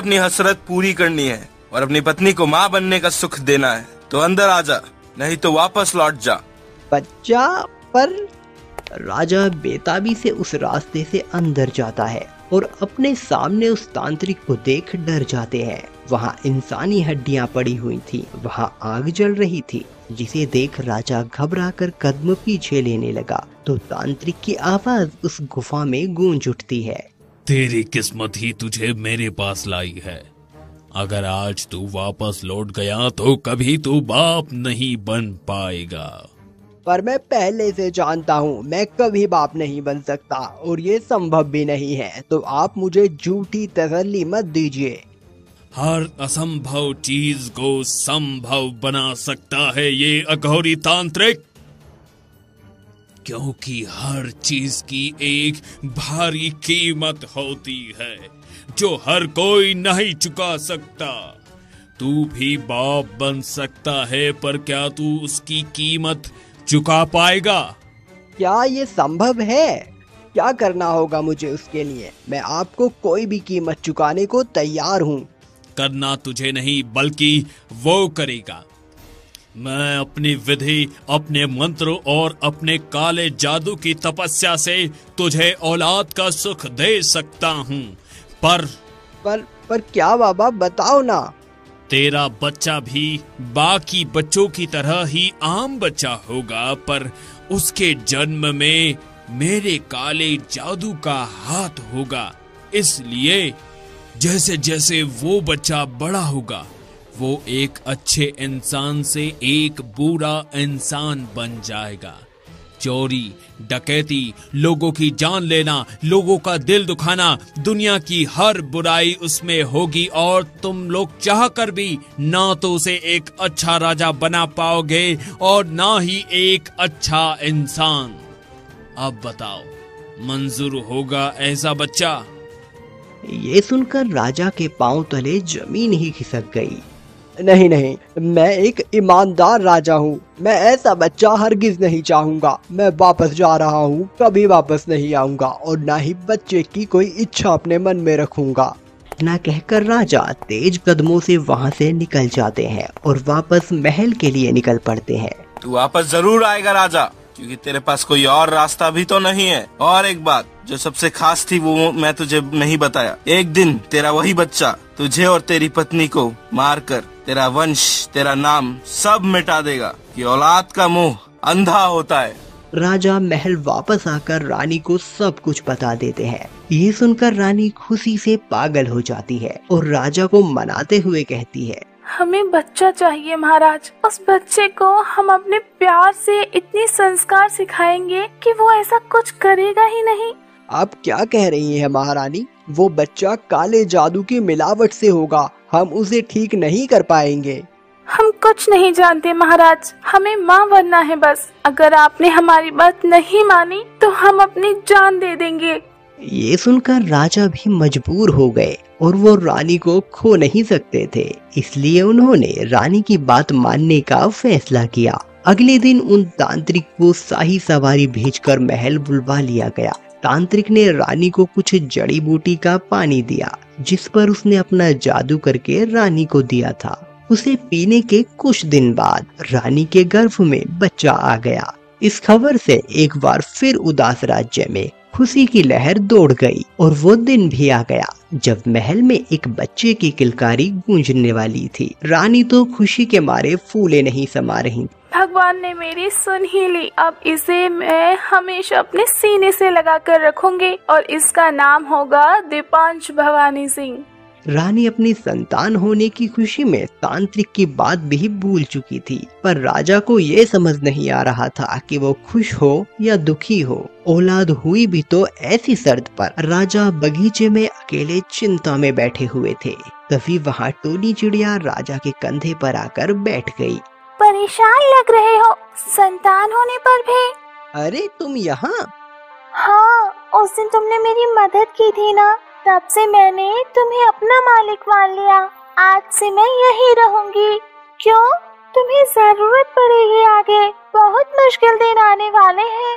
अपनी हसरत पूरी करनी है और अपनी पत्नी को माँ बनने का सुख देना है तो अंदर आ जा, नहीं तो वापस लौट जा। बच्चा, पर राजा बेताबी से उस रास्ते से अंदर जाता है और अपने सामने उस तांत्रिक को देख डर जाते हैं। वहाँ इंसानी हड्डियां पड़ी हुई थी, वहाँ आग जल रही थी, जिसे देख राजा घबराकर कदम पीछे लेने लगा तो तांत्रिक की आवाज उस गुफा में गूंज उठती है। तेरी किस्मत ही तुझे मेरे पास लाई है। अगर आज तू वापस लौट गया तो कभी तू बाप नहीं बन पाएगा। पर मैं पहले से जानता हूँ मैं कभी बाप नहीं बन सकता और ये संभव भी नहीं है, तो आप मुझे झूठी तसल्ली मत दीजिए। हर असंभव चीज को संभव बना सकता है ये अघोरी तांत्रिक, क्योंकि हर चीज की एक भारी कीमत होती है जो हर कोई नहीं चुका सकता। तू भी बाप बन सकता है, पर क्या तू उसकी कीमत चुका पाएगा? क्या ये संभव है? क्या करना होगा मुझे उसके लिए? मैं आपको कोई भी कीमत चुकाने को तैयार हूँ। करना तुझे नहीं बल्कि वो करेगा। मैं अपनी विधि, अपने मंत्रों और अपने काले जादू की तपस्या से तुझे औलाद का सुख दे सकता हूँ, पर क्या बाबा, बताओ ना। तेरा बच्चा भी बाकी बच्चों की तरह ही आम बच्चा होगा, पर उसके जन्म में मेरे काले जादू का हाथ होगा। इसलिए जैसे जैसे वो बच्चा बड़ा होगा वो एक अच्छे इंसान से एक बुरा इंसान बन जाएगा। चोरी, डकैती, लोगों की जान लेना, लोगों का दिल दुखाना, दुनिया की हर बुराई उसमें होगी और तुम लोग चाह कर भी ना तो उसे एक अच्छा राजा बना पाओगे और ना ही एक अच्छा इंसान। अब बताओ, मंजूर होगा ऐसा बच्चा? ये सुनकर राजा के पांव तले जमीन ही खिसक गई। नहीं नहीं, मैं एक ईमानदार राजा हूँ, मैं ऐसा बच्चा हरगिज नहीं चाहूंगा। मैं वापस जा रहा हूँ, कभी वापस नहीं आऊंगा और ना ही बच्चे की कोई इच्छा अपने मन में रखूंगा। इतना कहकर राजा तेज कदमों से वहाँ से निकल जाते हैं और वापस महल के लिए निकल पड़ते हैं। तू वापस जरूर आएगा राजा, क्योंकि तेरे पास कोई और रास्ता भी तो नहीं है। और एक बात जो सबसे खास थी वो मैं तुझे नहीं बताया। एक दिन तेरा वही बच्चा तुझे और तेरी पत्नी को मारकर तेरा वंश, तेरा नाम सब मिटा देगा कि औलाद का मुंह अंधा होता है। राजा महल वापस आकर रानी को सब कुछ बता देते हैं। ये सुनकर रानी खुशी से पागल हो जाती है और राजा को मनाते हुए कहती है, हमें बच्चा चाहिए महाराज। उस बच्चे को हम अपने प्यार से इतनी संस्कार सिखाएंगे कि वो ऐसा कुछ करेगा ही नहीं। आप क्या कह रही हैं महारानी? वो बच्चा काले जादू की मिलावट से होगा, हम उसे ठीक नहीं कर पाएंगे। हम कुछ नहीं जानते महाराज, हमें माँ बनना है बस। अगर आपने हमारी बात नहीं मानी तो हम अपनी जान दे देंगे। ये सुनकर राजा भी मजबूर हो गए और वो रानी को खो नहीं सकते थे, इसलिए उन्होंने रानी की बात मानने का फैसला किया। अगले दिन उन तांत्रिक को शाही सवारी भेजकर महल बुलवा लिया गया। तांत्रिक ने रानी को कुछ जड़ी बूटी का पानी दिया, जिस पर उसने अपना जादू करके रानी को दिया था। उसे पीने के कुछ दिन बाद रानी के गर्भ में बच्चा आ गया। इस खबर से एक बार फिर उदास राज्य में खुशी की लहर दौड़ गई और वो दिन भी आ गया जब महल में एक बच्चे की किलकारी गूंजने वाली थी। रानी तो खुशी के मारे फूले नहीं समा रही। भगवान ने मेरी सुन ही ली, अब इसे मैं हमेशा अपने सीने से लगा कर रखूंगी और इसका नाम होगा दीपांश भवानी सिंह। रानी अपनी संतान होने की खुशी में तांत्रिक की बात भी भूल चुकी थी, पर राजा को ये समझ नहीं आ रहा था कि वो खुश हो या दुखी हो। औलाद हुई भी तो ऐसी शर्त पर। राजा बगीचे में अकेले चिंता में बैठे हुए थे। तभी वहाँ टोनी चिड़िया राजा के कंधे पर आकर बैठ गई। परेशान लग रहे हो संतान होने पर भी? अरे तुम यहाँ? हाँ, उस दिन तुमने मेरी मदद की थी ना, तब से मैंने तुम्हें अपना मालिक मान लिया। आज से मैं यहीं रहूंगी। क्यों? तुम्हें जरूरत पड़ेगी आगे, बहुत मुश्किल दिन आने वाले हैं।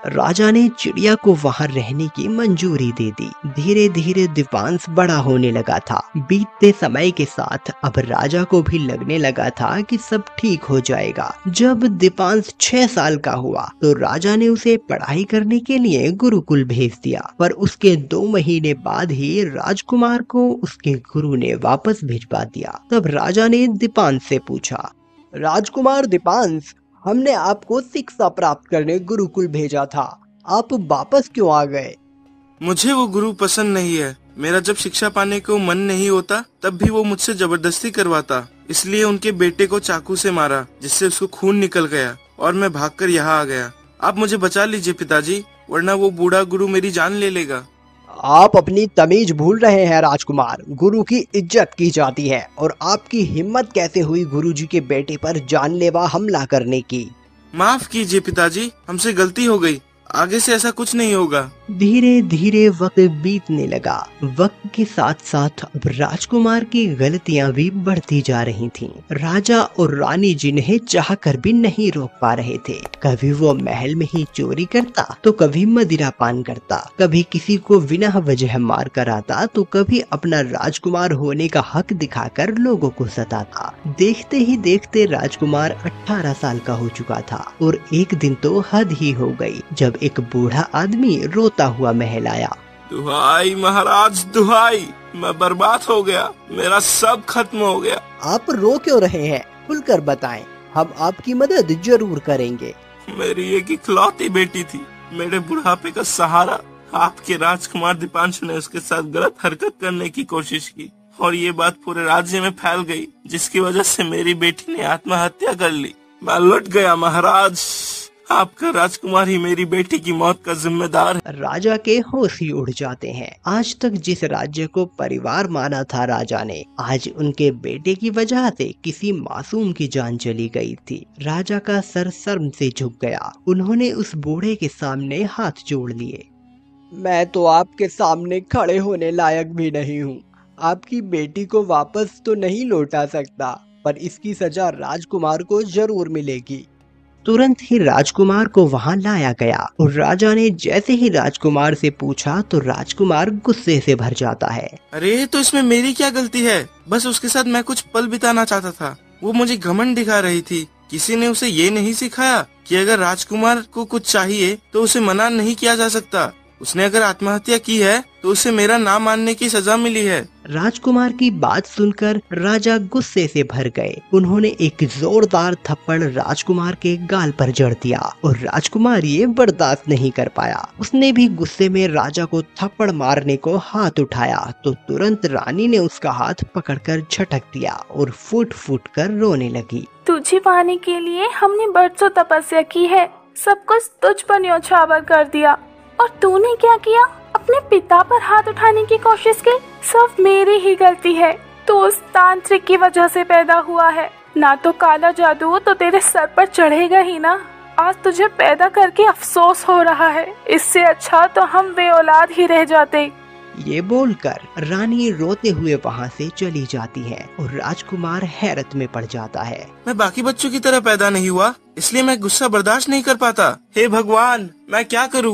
राजा ने चिड़िया को वहां रहने की मंजूरी दे दी। धीरे धीरे दीपांश बड़ा होने लगा था। बीतते समय के साथ अब राजा को भी लगने लगा था कि सब ठीक हो जाएगा। जब दीपांश 6 साल का हुआ तो राजा ने उसे पढ़ाई करने के लिए गुरुकुल भेज दिया, पर उसके 2 महीने बाद ही राजकुमार को उसके गुरु ने वापस भिजवा दिया। तब राजा ने दीपांश से पूछा, राजकुमार दीपांश, हमने आपको शिक्षा प्राप्त करने गुरुकुल भेजा था, आप वापस क्यों आ गए? मुझे वो गुरु पसंद नहीं है। मेरा जब शिक्षा पाने को मन नहीं होता तब भी वो मुझसे जबरदस्ती करवाता। इसलिए उनके बेटे को चाकू से मारा, जिससे उसको खून निकल गया और मैं भागकर यहाँ आ गया। आप मुझे बचा लीजिए पिताजी, वरना वो बूढ़ा गुरु मेरी जान ले लेगा। आप अपनी तमीज भूल रहे हैं राजकुमार। गुरु की इज्जत की जाती है और आपकी हिम्मत कैसे हुई गुरुजी के बेटे पर जानलेवा हमला करने की? माफ कीजिए पिताजी, हमसे गलती हो गई, आगे से ऐसा कुछ नहीं होगा। धीरे धीरे वक्त बीतने लगा। वक्त के साथ साथ अब राजकुमार की गलतियां भी बढ़ती जा रही थीं। राजा और रानी जिन्हें चाहकर भी नहीं रोक पा रहे थे। कभी वो महल में ही चोरी करता तो कभी मदिरा पान करता, कभी किसी को बिना वजह मार कर आता तो कभी अपना राजकुमार होने का हक दिखाकर लोगों को सताता। देखते ही देखते राजकुमार 18 साल का हो चुका था और एक दिन तो हद ही हो गई जब एक बूढ़ा आदमी रोता हुआ महल आया। दुहाई महाराज, दुहाई, मैं बर्बाद हो गया, मेरा सब खत्म हो गया। आप रो क्यों रहे हैं? खुलकर बताएं, हम आपकी मदद जरूर करेंगे। मेरी एक इकलौती बेटी थी, मेरे बुढ़ापे का सहारा। आपके राजकुमार दीपांशु ने उसके साथ गलत हरकत करने की कोशिश की और ये बात पूरे राज्य में फैल गई, जिसकी वजह से मेरी बेटी ने आत्महत्या कर ली। मैं लुट गया महाराज, आपका राजकुमार ही मेरी बेटी की मौत का जिम्मेदार है। राजा के होश ही उड़ जाते हैं। आज तक जिस राज्य को परिवार माना था राजा ने, आज उनके बेटे की वजह से किसी मासूम की जान चली गई थी। राजा का सर शर्म से झुक गया। उन्होंने उस बूढ़े के सामने हाथ जोड़ लिए। मैं तो आपके सामने खड़े होने लायक भी नहीं हूँ। आपकी बेटी को वापस तो नहीं लौटा सकता, पर इसकी सजा राजकुमार को जरूर मिलेगी। तुरंत ही राजकुमार को वहां लाया गया और राजा ने जैसे ही राजकुमार से पूछा तो राजकुमार गुस्से से भर जाता है। अरे तो इसमें मेरी क्या गलती है? बस उसके साथ मैं कुछ पल बिताना चाहता था। वो मुझे घमंड दिखा रही थी। किसी ने उसे ये नहीं सिखाया कि अगर राजकुमार को कुछ चाहिए तो उसे मना नहीं किया जा सकता। उसने अगर आत्महत्या की है तो उसे मेरा नाम मानने की सजा मिली है। राजकुमार की बात सुनकर राजा गुस्से से भर गए। उन्होंने एक जोरदार थप्पड़ राजकुमार के गाल पर जड़ दिया और राजकुमार ये बर्दाश्त नहीं कर पाया। उसने भी गुस्से में राजा को थप्पड़ मारने को हाथ उठाया तो तुरंत रानी ने उसका हाथ पकड़कर झटक दिया और फूट फूट कर रोने लगी। तुझे पाने के लिए हमने बरसों तपस्या की है, सब कुछ तुझ पर न्योछावर कर दिया और तूने क्या किया? अपने पिता पर हाथ उठाने की कोशिश की। सब मेरी ही गलती है। तू उस तांत्रिक की वजह से पैदा हुआ है। ना तो काला जादू तो तेरे सर पर चढ़ेगा ही ना। आज तुझे पैदा करके अफसोस हो रहा है। इससे अच्छा तो हम वे औलाद ही रह जाते। ये बोलकर रानी रोते हुए वहाँ से चली जाती है और राजकुमार हैरत में पड़ जाता है। मैं बाकी बच्चों की तरह पैदा नहीं हुआ, इसलिए मैं गुस्सा बर्दाश्त नहीं कर पाता। हे भगवान, मैं क्या करूं?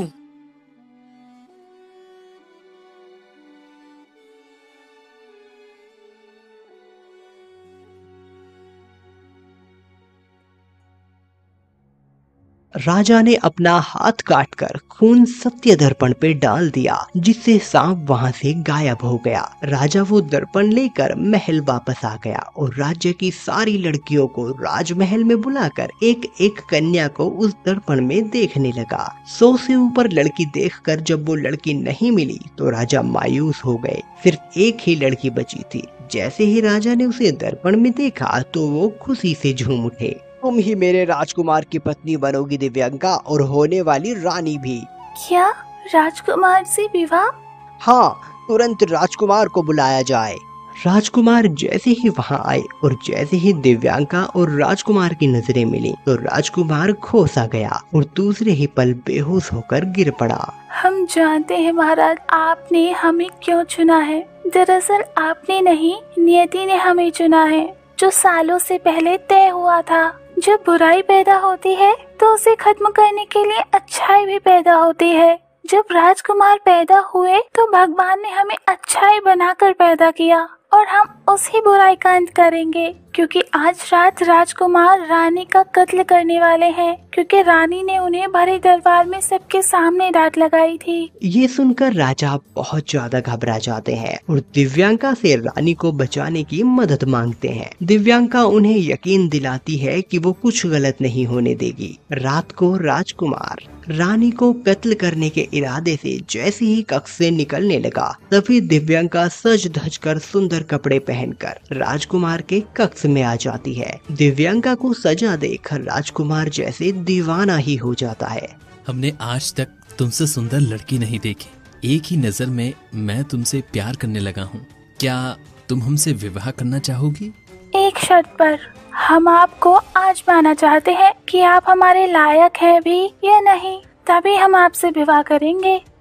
राजा ने अपना हाथ काटकर खून सत्य दर्पण पे डाल दिया, जिससे सांप वहां से गायब हो गया। राजा वो दर्पण लेकर महल वापस आ गया और राज्य की सारी लड़कियों को राजमहल में बुलाकर एक एक कन्या को उस दर्पण में देखने लगा। 100 से ऊपर लड़की देखकर जब वो लड़की नहीं मिली तो राजा मायूस हो गए। सिर्फ एक ही लड़की बची थी। जैसे ही राजा ने उसे दर्पण में देखा तो वो खुशी से झूम उठे। तुम ही मेरे राजकुमार की पत्नी बनोगी दिव्यांका, और होने वाली रानी भी। क्या राजकुमार से विवाह? हाँ, तुरंत राजकुमार को बुलाया जाए। राजकुमार जैसे ही वहाँ आए और जैसे ही दिव्यांका और राजकुमार की नजरें मिली तो राजकुमार खोसा गया और दूसरे ही पल बेहोश होकर गिर पड़ा। हम जानते हैं महाराज, आपने हमें क्यों चुना है। दरअसल आपने नहीं, नियति ने हमें चुना है, जो सालों से पहले तय हुआ था। जब बुराई पैदा होती है तो उसे खत्म करने के लिए अच्छाई भी पैदा होती है। जब राजकुमार पैदा हुए तो भगवान ने हमें अच्छाई बनाकर पैदा किया और हम उसी बुराई का अंत करेंगे, क्योंकि आज रात राजकुमार रानी का कत्ल करने वाले हैं, क्योंकि रानी ने उन्हें भरे दरबार में सबके सामने डांट लगाई थी। ये सुनकर राजा बहुत ज्यादा घबरा जाते हैं और दिव्यांका से रानी को बचाने की मदद मांगते हैं। दिव्यांका उन्हें यकीन दिलाती है कि वो कुछ गलत नहीं होने देगी। रात को राजकुमार रानी को कत्ल करने के इरादे से जैसे ही कक्ष से निकलने लगा, तभी दिव्यांका सज धज कर सुंदर कपड़े पहनकर राजकुमार के कक्ष में आ जाती है। दिव्यांका को सजा देख राजकुमार जैसे दीवाना ही हो जाता है। हमने आज तक तुमसे सुंदर लड़की नहीं देखी। एक ही नजर में मैं तुमसे प्यार करने लगा हूँ। क्या तुम हमसे विवाह करना चाहोगी? एक शर्त पर। हम आपको आजमाना चाहते हैं कि आप हमारे लायक हैं भी या नहीं, तभी हम आपसे विवाह करेंगे।